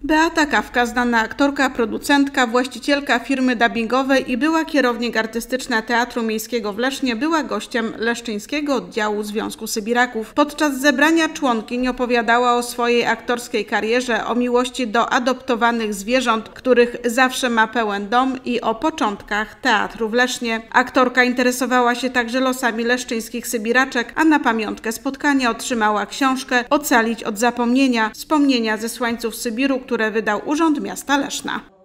Beata Kawka, znana aktorka, producentka, właścicielka firmy dubbingowej i była kierownik artystyczna Teatru Miejskiego w Lesznie, była gościem leszczyńskiego oddziału Związku Sybiraków. Podczas zebrania członkiń opowiadała o swojej aktorskiej karierze, o miłości do adoptowanych zwierząt, których zawsze ma pełen dom, i o początkach teatru w Lesznie. Aktorka interesowała się także losami leszczyńskich sybiraczek, a na pamiątkę spotkania otrzymała książkę "Ocalić od zapomnienia. Wspomnienia ze Słańców Sybiru", które wydał Urząd Miasta Leszna.